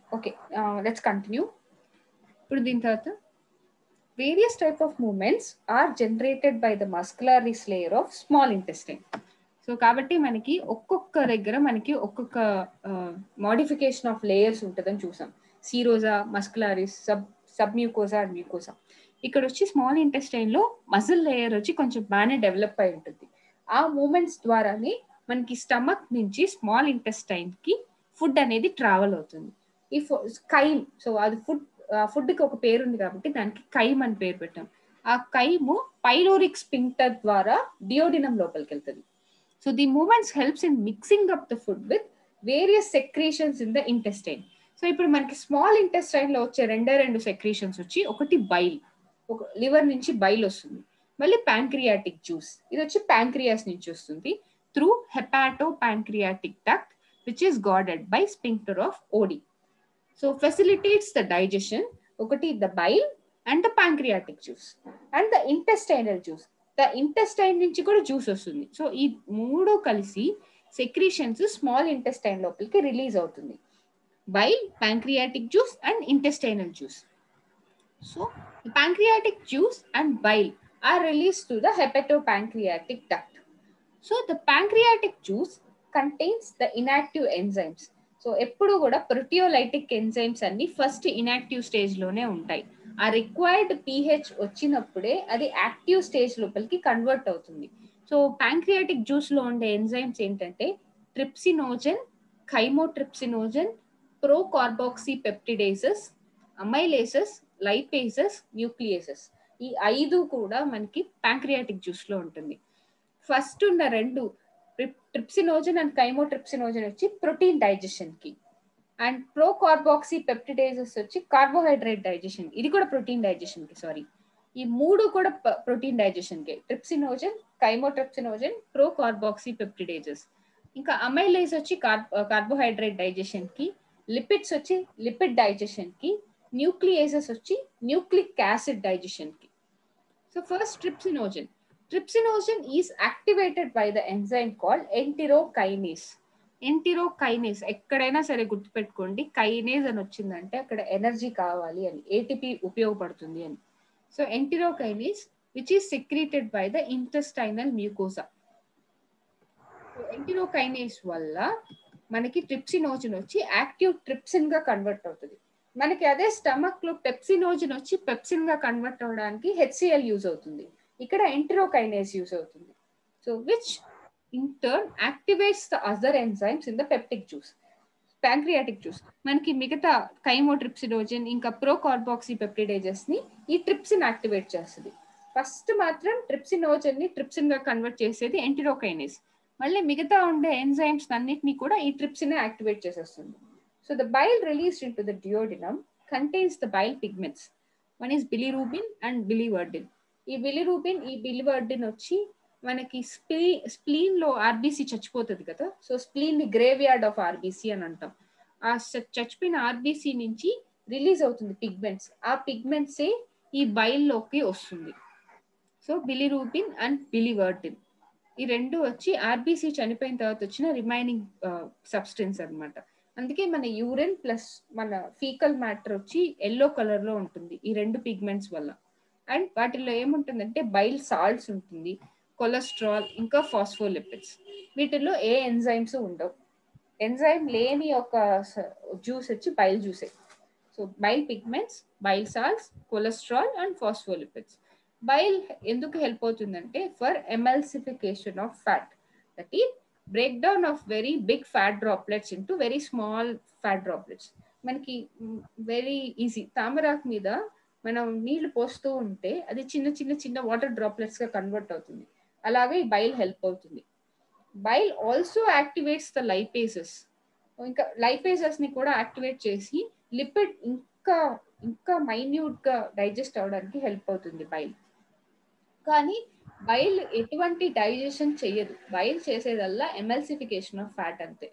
Okay, let's continue. ఇప్పుడు దీని తర్వాత various type of movements are generated by the muscularis layer of small intestine. So కాబట్టి మనకి ఒక్కొక్క దగ్గర మనకి ఒక్కొక్క మోడిఫికేషన్ ఆఫ్ లేయర్స్ ఉంటుందని చూసాం. Serosa, muscularis, submucosa and mucosa. ఇక్కడ వచ్చి స్మాల్ ఇంటెస్టైన్ లో మజిల్ లేయర్ వచ్చి కొంచెం బాగానే డెవలప్ అయి ఉంటుంది. ఆ మూమెంట్స్ ద్వారానే మనకి స్టమక్ నుంచి స్మాల్ ఇంటెస్టైన్ కి ఫుడ్ అనేది ట్రావెల్ అవుతుంది. ఈ కైమ్, సో అది ఫుడ్ కి ఒక పేరు ఉంది కాబట్టి దానికి కైమ్ అని పేరు పెట్టాం. ఆ కైము పైలోరిక్ స్పింక్టర్ ద్వారా డియోడినం లోపలికి వెళ్తుంది. So the movements helps in mixing up the food with various secretions in the intestine. So ఇప్పుడు మనకి స్మాల్ ఇంటెస్టైన్ లో వచ్చే రెండు సెక్రీషన్స్ వచ్చి, ఒకటి బైల్, ఒక లివర్ నుంచి బైల్ వస్తుంది. మళ్ళీ ప్యాంక్రియాటిక్ జ్యూస్, ఇది వచ్చి ప్యాంక్రియాస్ నుంచి వస్తుంది through hepato pancreatic duct which is guarded by sphincter of Oddi. So facilitates the digestion, ఒకటి the bile and the pancreatic juice and the intestinal juice. The intestine నుంచి కూడా juice వస్తుంది. So ఈ మూడు కలిసి సెక్రీషన్స్ స్మాల్ ఇంటెస్టైన్ లోపలికి release అవుతుంది. Bile, pancreatic juice and intestinal juice. So pancreatic juice and bile are released to the hepatopancreatic duct. So the pancreatic juice contains the inactive enzymes. So ఎప్పుడు కూడా proteolytic enzymes అన్ని first inactive stage లోనే ఉంటాయి. ఆ required pH వచ్చినప్పుడే అది active stage లోపలికి convert అవుతుంది. సో ప్యాంక్రియాటిక్ జ్యూస్ లో ఉండే ఎంజైమ్స్ ఏంటంటే ట్రిప్సినోజన్, ఖైమోట్రిప్సినోజన్, ప్రోకార్బాక్సీ పెప్టిడేసెస్, అమైలేసెస్, లైపేసెస్, న్యూక్లియేసెస్. ఈ 5 కూడా మనకి ప్యాంక్రియాటిక్ జ్యూస్ లో ఉంటుంది. ఫస్ట్ ఉన్న రెండు ట్రిప్సినోజన్ అండ్ కైమోట్రిప్సినోజన్ వచ్చి ప్రోటీన్ డైజెషన్ కి, అండ్ ప్రోకార్బాక్సీ పెప్టిడేసెస్ వచ్చి కార్బోహైడ్రేట్ డైజెషన్, ఇది కూడా ప్రోటీన్ డైజెషన్ కి. సారీ, ఈ మూడు కూడా ప్రోటీన్ డైజెషన్ కి, ట్రిప్సినోజన్, కైమోట్రిప్సినోజన్, ప్రోకార్బాక్సీ పెప్టిడేసెస్. ఇంకా అమైలేస్ వచ్చి కార్బోహైడ్రేట్ డైజెషన్ కి, లిపిడ్స్ వచ్చి లిపిడ్ డైజెషన్ కి, న్యూక్లియేసెస్ వచ్చి న్యూక్లిక్ యాసిడ్ డైజెషన్ కి. So first trypsinogen. Trypsinogen is activated by the enzyme called enterokinase. Enterokinase ఎక్కడైనా సరే గుర్తుపెట్టుకోండి, కైనేజ్ అని వచ్చిందంటే అక్కడ ఎనర్జీ కావాలి అని, ఏటీపీ ఉపయోగపడుతుంది అని. So enterokinase which is secreted by the intestinal mucosa. Enterokinase వల్ల మనకి ట్రిప్సినోజన్ వచ్చి యాక్టివ్ ట్రిప్సిన్ గా కన్వర్ట్ అవుతుంది. మనకి అదే స్టమక్ లో పెప్సినోజన్ వచ్చి పెప్సిన్ గా కన్వర్ట్ అవడానికి HCl యూజ్ అవుతుంది. ఇక్కడ ఎంటెరోకైనేస్ యూజ్ అవుతుంది. So which in turn activates the other enzymes in the peptic juice, pancreatic juice. మనకి మిగతా కైమోట్రిప్సినోజన్ ఇంకా ప్రోకార్బాక్సీ పెప్టిడేజెస్ ని ఈ ట్రిప్సిన్ యాక్టివేట్ చేస్తుంది. ఫస్ట్ మాత్రం ట్రిప్సినోజన్ ని ట్రిప్సిన్ గా కన్వర్ట్ చేసేది ఎంటెరోకైనేస్. మళ్ళీ మిగతా ఉండే ఎంజైమ్స్ అన్నిటిని కూడా ఈ ట్రిప్సిన్ యాక్టివేట్ చేసేస్తుంది. So the bile released into the duodenum contains the bile pigments. One is bilirubin and biliverdin. ఈ బిలిరూబిన్, ఈ బిలివర్డిన్ వచ్చి మనకి స్ప్లీన్ లో ఆర్బీసీ చచ్చిపోతుంది కదా, సో స్ప్లీన్ ని గ్రేవ్ యార్డ్ ఆఫ్ ఆర్బీసీ అని అంటాం. ఆ చచ్చిపోయిన ఆర్బీసీ నుంచి రిలీజ్ అవుతుంది పిగ్మెంట్స్. ఆ పిగ్మెంట్సే ఈ బైల్ లోకి వస్తుంది. సో బిలిరూబిన్ అండ్ బిలివర్డిన్ ఈ రెండు వచ్చి ఆర్బీసీ చనిపోయిన తర్వాత వచ్చిన రిమైనింగ్ సబ్స్టెన్స్ అన్నమాట. అందుకే మన యూరిన్ ప్లస్ మన ఫీకల్ మ్యాటర్ వచ్చి ఎల్లో కలర్ లో ఉంటుంది ఈ రెండు పిగ్మెంట్స్ వల్ల. అండ్ వాటిల్లో ఏముంటుందంటే బైల్ సాల్ట్స్ ఉంటుంది, కొలెస్ట్రాల్, ఇంకా ఫాస్ఫోలిపిడ్స్. వీటిల్లో ఏ ఎంజైమ్స్ ఉండవు. ఎంజైమ్ లేని ఒక జ్యూస్ వచ్చి బైల్ జ్యూసే. So bile pigments, bile salts, cholesterol and phospholipids. Bile ఎందుకు హెల్ప్ అవుతుందంటే for emulsification of fat, that is break down of very big fat droplets into very small fat droplets. మనకి very easy, తామరాకు మీద మనం నీళ్లు పోస్తూ ఉంటే అది చిన్న చిన్న చిన్న వాటర్ డ్రాప్లెట్స్ గా కన్వర్ట్ అవుతుంది. అలాగే బైల్ హెల్ప్ అవుతుంది. Bile also activates the lipases. ఇంకా లైపేసెస్ ని కూడా యాక్టివేట్ చేసి లిపిడ్ ఇంకా ఇంకా మైన్యూట్ గా డైజెస్ట్ అవడానికి హెల్ప్ అవుతుంది బైల్. కానీ బైల్ ఎటువంటి డైజెషన్ చెయ్యదు, బైల్ చేసేదల్లా ఎమల్సిఫికేషన్ ఆఫ్ ఫ్యాట్ అంతే.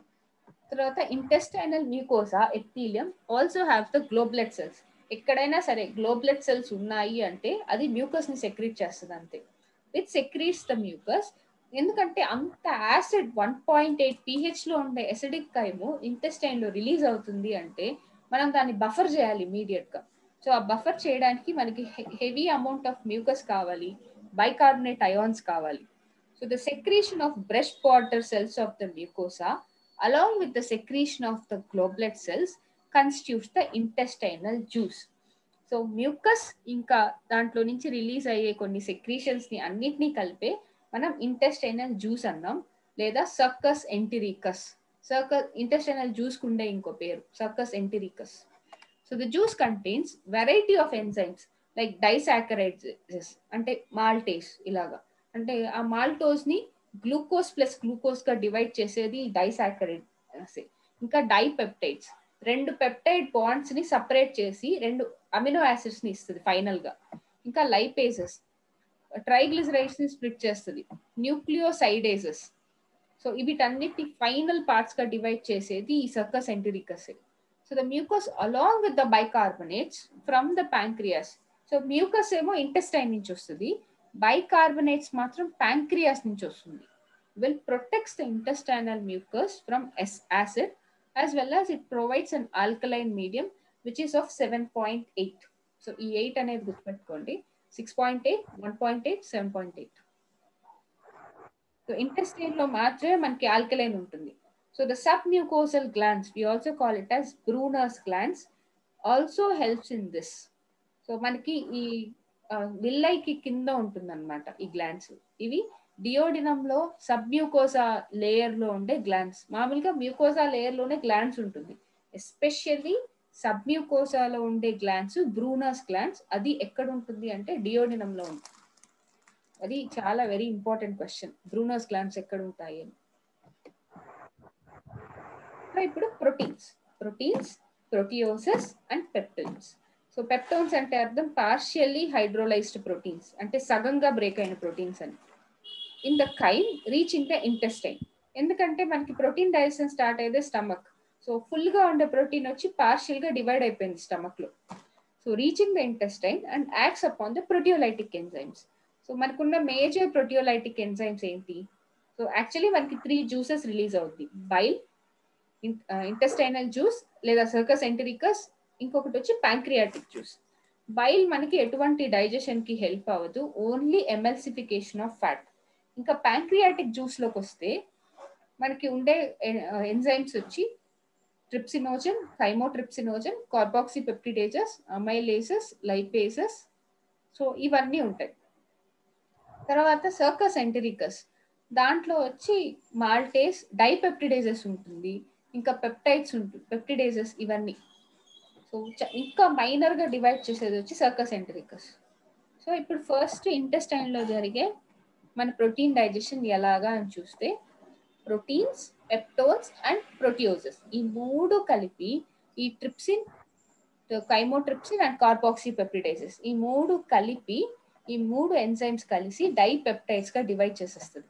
తర్వాత intestinal mucosa epithelium also have the goblet cells. ఎక్కడైనా సరే గ్లోబ్లెట్ సెల్స్ ఉన్నాయి అంటే అది మ్యూకస్ ని సెక్రీట్ చేస్తుంది అంతే. విచ్ సెక్రీట్స్ ద మ్యూకస్ ఎందుకంటే అంత యాసిడ్ 1.8 pH లో ఉండే ఎసిడిక్ కైము ఇంటెస్టైన్ లో రిలీజ్ అవుతుంది అంటే మనం దాన్ని బఫర్ చేయాలి ఇమీడియట్ గా. సో ఆ బఫర్ చేయడానికి మనకి హెవీ అమౌంట్ ఆఫ్ మ్యూకస్ కావాలి, బైకార్బోనేట్ అయాన్స్ కావాలి. So the secretion of brush border cells of the mucosa along with the secretion of the globulate cells constitutes the intestinal juice. సో mucus ఇంకా దాంట్లో నుంచి release అయ్యే కొన్ని సెక్రీషన్స్ ని అన్నిటినీ కలిపే మనం ఇంటెస్టైనల్ జ్యూస్ అన్నాం, లేదా సర్కస్ ఎంటెరికస్. ఇంటెస్టైనల్ జ్యూస్ కుండే ఇంకో పేరు succus entericus. So the juice contains variety of enzymes like disaccharides అంటే మాల్టేస్ ఇలాగా. అంటే ఆ మాల్టోస్ ని గ్లూకోజ్ ప్లస్ గ్లూకోజ్ గా డివైడ్ చేసేది డైసాకరైడ్. ఇంకా డైపెప్టైడ్స్ రెండు పెప్టైడ్ బాండ్స్ ని సపరేట్ చేసి రెండు అమినో యాసిడ్స్ ని ఇస్తుంది ఫైనల్ గా. ఇంకా లైపేసెస్ ట్రైగ్లిజరైడ్స్ ని స్ప్లిట్ చేస్తుంది. న్యూక్లియోసైడేసెస్ సో వీటన్నిటి ఫైనల్ పార్ట్స్ గా డివైడ్ చేసేది ఈ succus entericus. So the mucus along with the bicarbonates from the pancreas. So mucus ఏమో ఇంటెస్టైన్ నుంచి వస్తుంది, బైకార్బోనేట్స్ మాత్రం ప్యాంక్రియాస్ నుంచి వస్తుంది. Will protects the intestinal mucus from acid as well as it provides an alkaline medium which is of 7.8. So ఈ 8 అనేది గుర్తుపెట్టుకోండి, 6.8, 1.8, 7.8. So intestine లో మాత్రమే మనకి ఆల్కలైన్ ఉంటుంది. So the submucosal glands, we also call it as Brunner's glands, also helps in this. So మనకి ఈ విల్లైకి కింద ఉంటుంది అనమాట ఈ గ్లాండ్స్. ఇవి డియోడినం లో సబ్మ్యూకోసా లేయర్ లో ఉండే గ్లాండ్స్. మామూలుగా మ్యూకోసా లేయర్ లోనే గ్లాండ్స్ ఉంటుంది, ఎస్పెషల్లీ సబ్మ్యూకోసాలో ఉండే గ్లాండ్స్ బ్రూనర్స్ గ్లాండ్స్. అది ఎక్కడ ఉంటుంది అంటే డియోడినం లో ఉంటుంది. అది చాలా very important question, Brunner's glands ఎక్కడ ఉంటాయి అని. ఇప్పుడు proteins, proteoses and peptones. So peptones అంటే అర్థం పార్షియల్లీ హైడ్రోలైజ్డ్ ప్రోటీన్స్, అంటే సగంగా బ్రేక్ అయిన ప్రోటీన్స్ అని. In the chyme reaching the intestine. ఎందుకంటే మనకి ప్రోటీన్ డైజెషన్ స్టార్ట్ అయ్యేది స్టమక్. సో ఫుల్ గా ఉండే ప్రోటీన్ వచ్చి పార్షియల్ గా డివైడ్ అయిపోయింది స్టమక్ లో. So reaching the intestine and acts upon the proteolytic enzymes. So మనకున్న మేజర్ ప్రోటియోలైటిక్ ఎంజైమ్స్ ఏంటి? సో యాక్చువల్లీ మనకి 3 జ్యూసెస్ రిలీజ్ అవుతుంది, బైల్, ఇంటెస్టైనల్ జ్యూస్ లేదా సర్కస్ ఎంటెరికస్, ఇంకొకటి వచ్చి ప్యాంక్రియాటిక్ జ్యూస్. బైల్ మనకి ఎటువంటి డైజెషన్ కి హెల్ప్ అవ్వదు, ఓన్లీ ఎమల్సిఫికేషన్ ఆఫ్ ఫ్యాట్. ఇంకా ప్యాంక్రియాటిక్ జ్యూస్ లోకి వస్తే మనకి ఉండే ఎంజైమ్స్ వచ్చి trypsinogen, chymotrypsinogen, carboxypeptidases, amylases, lipases. So ఇవన్నీ ఉంటాయి. తర్వాత సర్కస్ ఎంటెరికస్, దాంట్లో వచ్చి మాల్టేస్, డైపెప్టిడేజెస్ ఉంటుంది, ఇంకా పెప్టైడ్స్ ఉంటుంది, పెప్టిడేజెస్ ఇవన్నీ. సో ఇంకా మైనర్ గా డివైడ్ చేసేది వచ్చి సర్కస్ ఎంటెరికస్. సో ఇప్పుడు ఫస్ట్ ఇంటెస్టైన్ లో జరిగే మన ప్రోటీన్ డైజెషన్ ఎలాగా అని చూస్తే, ప్రోటీన్స్, పెప్టోన్స్ అండ్ ప్రోటియోసెస్ ఈ మూడు కలిపి ఈ ట్రిప్సిన్, కైమోట్రిప్సిన్ అండ్ కార్బాక్సిపెప్టిడేసెస్ ఈ మూడు కలిపి ఈ మూడు ఎంజైమ్స్ కలిసి డైపెప్టైడ్స్ గా డివైడ్ చేసేస్తుంది.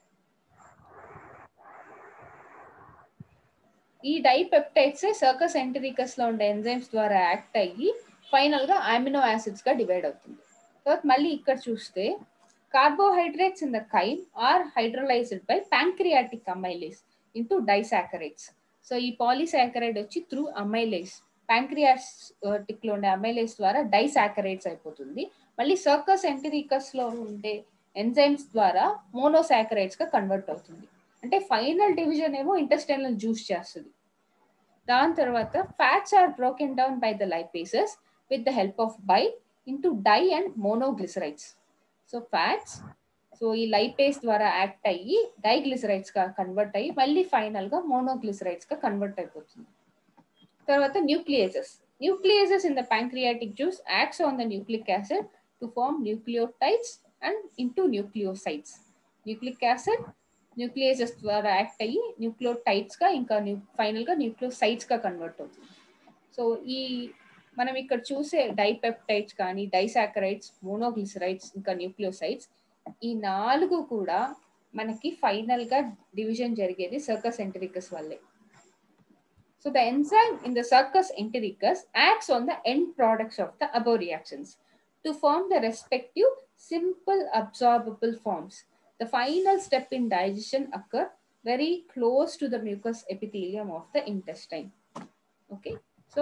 ఈ డైపెప్టైడ్స్ సర్కస్ ఎంటెరికస్ లో ఉండే ఎంజైమ్స్ ద్వారా యాక్ట్ అయ్యి ఫైనల్ గా అమినో యాసిడ్స్ గా డివైడ్ అవుతుంది. తర్వాత మళ్ళీ ఇక్కడ చూస్తే carbohydrates in the chyme are hydrolysed by pancreatic amylase into disaccharides. So ఈ పాలీసాకరైడ్ వచ్చి త్రూ అమైలేస్, ప్యాంక్రియాటిక్ లో ఉండే అమైలేస్ ద్వారా డైసాకరైడ్స్ అయిపోతుంది. మళ్ళీ సర్కస్ ఎంటెరికస్ లో ఉండే ఎంజైమ్స్ ద్వారా మోనోసాకరైడ్స్ గా కన్వర్ట్ అవుతుంది. అంటే ఫైనల్ డివిజన్ ఏమో ఇంటెస్టైనల్ జ్యూస్ చేస్తుంది. దాని తర్వాత fats are broken down by the lipases with the help of bile into di and monoglycerides. So fats so ఈ లైపేస్ ద్వారా యాక్ట్ అయ్యి డైగ్లిసరైడ్స్ గా కన్వర్ట్ అయ్యి మళ్ళీ ఫైనల్ గా మోనోగ్లిసరైడ్స్ గా కన్వర్ట్ అయిపోతుంది. తర్వాత nucleases in the pancreatic juice acts on the nucleic acid to form nucleotides and into nucleosides. Nucleic acid nucleases ద్వారా యాక్ట్ అయ్యి న్యూక్లియోటైడ్స్ గా ఇంకా ఫైనల్ గా న్యూక్లియోసైడ్స్ గా కన్వర్ట్ అవుతుంది. సో ఈ మనం ఇక్కడ చూసే డైపెప్టైడ్స్ కానీ డైసాకరైడ్స్, మోనోగ్లిసరైడ్స్ ఇంకా న్యూక్లియోసైడ్స్ ఈ 4 కూడా మనకి ఫైనల్ గా డివిజన్ జరిగేది సర్కస్ ఎంటెరికస్ వల్లే. So the enzyme in the Circus entericus acts on the end products of the above reactions to form the respective simple absorbable forms. the final step in digestion occur very close to the mucous epithelium of the intestine. Okay, so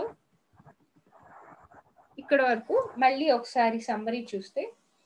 ఇక్కడ వరకు మళ్ళీ ఒకసారి summary చూస్తే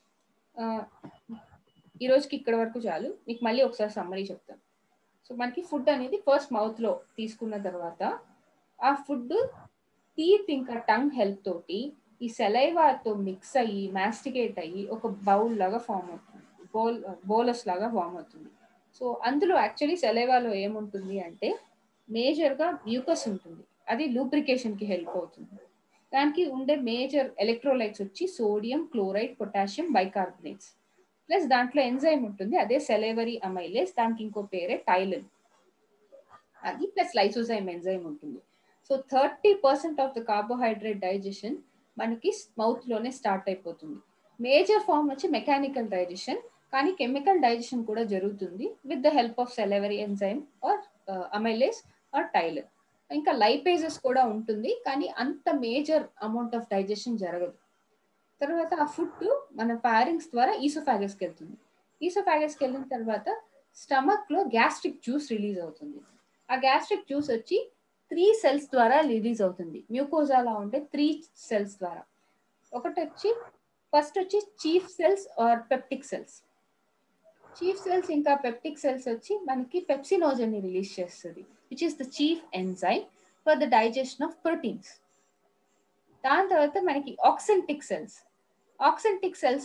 ఈ రోజుకి ఇక్కడ వరకు చాలు. మీకు మళ్ళీ ఒకసారి సమ్మరీ చెప్తాను. సో మనకి ఫుడ్ అనేది ఫస్ట్ మౌత్లో తీసుకున్న తర్వాత ఆ ఫుడ్ టీత్ ఇంకా టంగ్ హెల్ప్ తోటి ఈ సెలైవాతో మిక్స్ అయ్యి మాస్టికేట్ అయ్యి ఒక బౌల్ లాగా ఫామ్ అవుతుంది, బోలస్ లాగా ఫామ్ అవుతుంది. సో అందులో యాక్చువల్లీ సెలైవాలో ఏముంటుంది అంటే మేజర్గా మ్యూకస్ ఉంటుంది, అది లూబ్రికేషన్కి హెల్ప్ అవుతుంది. దానికి ఉండే మేజర్ ఎలక్ట్రోలైట్స్ వచ్చి sodium, chloride, potassium, bicarbonates. Plus దాంట్లో ఎంజైమ్ ఉంటుంది, అదే సెలైవరీ అమైలేస్, దానికి ఇంకో పేరే టైలిన్, అది ప్లస్ లైసోజైమ్ ఎంజైమ్ ఉంటుంది. So 30% of the carbohydrate digestion మనకి మౌత్ లోనే స్టార్ట్ అయిపోతుంది. మేజర్ ఫామ్ వచ్చి మెకానికల్ డైజెషన్, కానీ కెమికల్ డైజెషన్ కూడా జరుగుతుంది with the help of salivary enzyme or amylase or ptyalin. ఇంకా లైపేజెస్ కూడా ఉంటుంది, కానీ అంత మేజర్ అమౌంట్ ఆఫ్ డైజెషన్ జరగదు. తర్వాత ఆ ఫుడ్ మన ఫారింగ్స్ ద్వారా ఈసోఫాగస్కి వెళ్తుంది. ఈసోఫాగస్కి వెళ్ళిన తర్వాత స్టమక్ లో గ్యాస్ట్రిక్ జ్యూస్ రిలీజ్ అవుతుంది. ఆ గ్యాస్ట్రిక్ జ్యూస్ వచ్చి 3 cells ద్వారా రిలీజ్ అవుతుంది. మ్యూకోజాలా ఉండే 3 cells ద్వారా. ఒకటి వచ్చి ఫస్ట్ వచ్చి chief cells or peptic cells. Chief cells ఇంకా పెప్టిక్ సెల్స్ వచ్చి మనకి పెప్సినోజన్ ని రిలీజ్ చేస్తుంది, which is the chief enzyme for the digestion of proteins. దాని తర్వాత మనకి ఆక్సెంటిక్ సెల్స్. ఆక్సెంటిక్ సెల్స్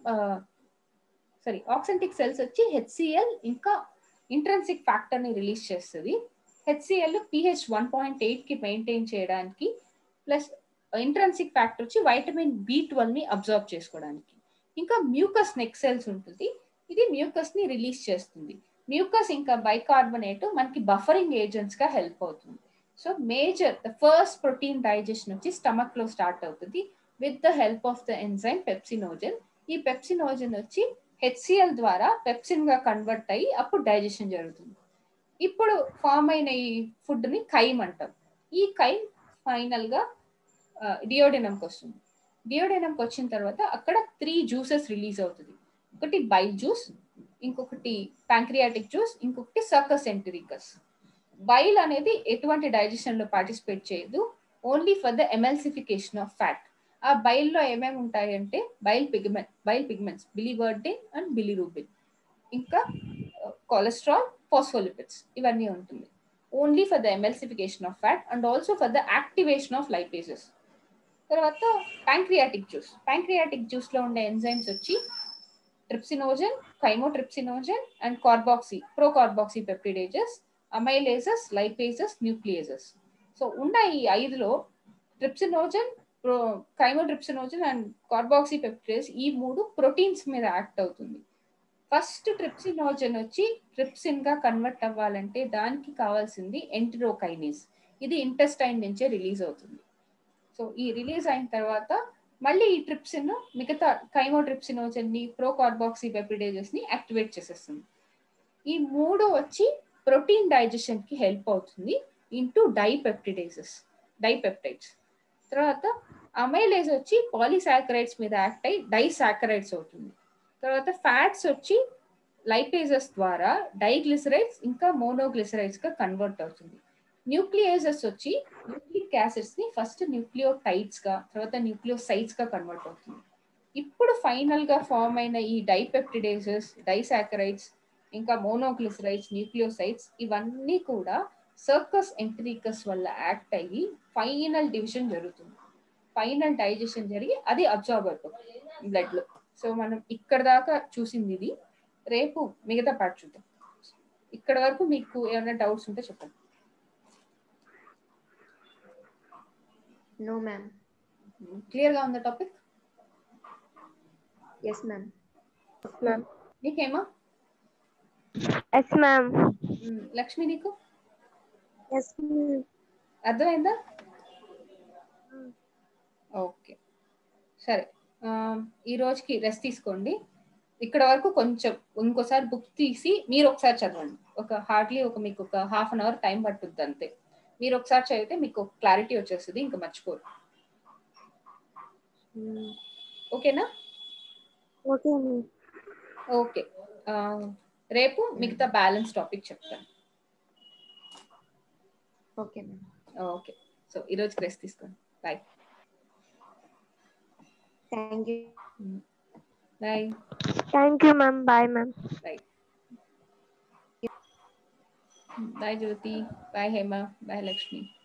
వచ్చి హెచ్సిఎల్ ఇంకా ఇంట్రెన్సిక్ ఫ్యాక్టర్ ని రిలీజ్ చేస్తుంది. హెచ్సిఎల్ pH 1.8 కి మెయింటైన్ చేయడానికి, ప్లస్ ఇంట్రెన్సిక్ ఫ్యాక్టర్ వచ్చి వైటమిన్ B12 ని అబ్జర్వ్ చేసుకోవడానికి. ఇంకా మ్యూకస్ నెక్ సెల్స్ ఉంటుంది, ఇది మ్యూకస్ ని రిలీజ్ చేస్తుంది. మ్యూకస్ ఇంకా బైకార్బోనేట్ మనకి బఫరింగ్ ఏజెంట్స్ గా హెల్ప్ అవుతుంది. So major the first protein digestion వచ్చి స్టమక్ లో స్టార్ట్ అవుతుంది with the help of the enzyme pepsinogen. ఈ పెప్సినోజన్ వచ్చి హెచ్సిఎల్ ద్వారా పెప్సిన్ గా కన్వర్ట్ అయ్యి అప్పుడు డైజెషన్ జరుగుతుంది. ఇప్పుడు ఫామ్ అయిన ఈ ఫుడ్ ని కైమ్ అంటాం. ఈ కైమ్ ఫైనల్ గా డియోడెనంకి వస్తుంది. డియోడెనంకి వచ్చిన తర్వాత అక్కడ 3 జ్యూసెస్ రిలీజ్ అవుతుంది. ఒకటి బైల్ జ్యూస్, ఇంకొకటి ప్యాంక్రియాటిక్ జ్యూస్, ఇంకొకటి సర్కస్ ఎంటరికస్. బైల్ అనేది ఎటువంటి డైజెషన్ లో పార్టిసిపేట్ చేయదు, only for the emulsification of fat. ఆ బైల్ లో ఏమేమి ఉంటాయంటే bile pigments, biliverdin and bilirubin, ఇంకా కొలెస్ట్రాల్, ఫాస్ఫోలిపిడ్స్, ఇవన్నీ ఉంటుంది only for the emulsification of fat and also for the activation of lipases. తర్వాత ప్యాంక్రియాటిక్ జ్యూస్ లో ఉండే ఎంజైమ్స్ వచ్చి trypsinogen, chymotrypsinogen and procarboxypeptidases, amylases, lipases, nucleases. So ఉన్న ఈ 5లో trypsinogen, chymotrypsinogen and carboxypeptidase ఈ 3 ప్రోటీన్స్ మీద act అవుతుంది. ఫస్ట్ ట్రిప్సినోజన్ వచ్చి ట్రిప్సిన్ గా కన్వర్ట్ అవ్వాలంటే దానికి కావాల్సింది ఎంటరోకైనేస్, ఇది ఇంటెస్టైన్ నుంచే రిలీజ్ అవుతుంది. సో ఈ రిలీజ్ అయిన తర్వాత మళ్ళీ ఈ ట్రిప్సిన్ మిగతా కైమోట్రిప్సినోజన్ ని, ప్రోకార్బాక్సీ పెప్టిడేజెస్ ని యాక్టివేట్ చేసేస్తుంది. ఈ 3 వచ్చి ప్రోటీన్ డైజెషన్ కి హెల్ప్ అవుతుంది ఇంటూ డైపెప్టైడ్స్. తర్వాత అమైలేజ్ వచ్చి పాలీసాకరైడ్స్ మీద యాక్ట్ అయ్యి డైసాకరైడ్స్ అవుతుంది. తర్వాత ఫ్యాట్స్ వచ్చి లైపేజెస్ ద్వారా డైగ్లిసరైడ్స్ ఇంకా మోనోగ్లిసరైడ్స్ గా కన్వర్ట్ అవుతుంది. న్యూక్లియేజెస్ వచ్చి న్యూక్లిక్ యాసిడ్స్ ని ఫస్ట్ న్యూక్లియోటైడ్స్ గా, తర్వాత న్యూక్లియోసైడ్స్ గా కన్వర్ట్ అవుతుంది. ఇప్పుడు ఫైనల్ గా ఫామ్ అయిన ఈ డైపెప్టిడేజెస్, డైసాకరైడ్స్ ఇంకా మోనోగ్లిసరైడ్స్, న్యూక్లియోసైడ్స్ ఇవన్నీ కూడా సర్కస్ ఎంటరికస్ వల్ల యాక్ట్ అయ్యి ఫైనల్ డివిజన్ జరుగుతుంది. ఫైనల్ డైజెషన్ జరిగి అది అబ్జార్బ్ అయిపోతుంది బ్లడ్ లో. సో మనం ఇక్కడ దాకా చూసింది ఇది. రేపు మిగతా పార్ట్ చూద్దాం. ఇక్కడ వరకు మీకు ఏమైనా డౌట్స్ ఉంటే చెప్పండి. No ma'am. క్లియర్ గా ఉందా టాపిక్? Yes ma'am. నీకేమా? Yes ma'am. లక్ష్మి నీకు ఎస్ మ్యామ్. అర్థమైందా? ఓకే సరే, ఈ రోజుకి రెస్ట్ తీసుకోండి. ఇక్కడ వరకు కొంచెం ఇంకోసారి బుక్ తీసి మీరు ఒకసారి చదవండి. హార్డ్లీ మీకు ఒక ½ an hour టైం పట్టుద్ది అంతే. మీరు ఒకసారి చదివితే మీకు క్లారిటీ వచ్చేస్తుంది, ఇంకా మర్చిపోరు. ఓకేనా? ఓకే. ఓకే, రేపు మిగతా బ్యాలెన్స్ టాపిక్ చెప్తాను. Okay ma'am. ఓకే, సో ఈరోజు రెస్ట్ తీసుకోండి. Bye. Thank you. Bye. Thank you, ma'am. Bye, ma'am. Bye. Bye Jyoti. Bye Hema. Bye Lakshmi.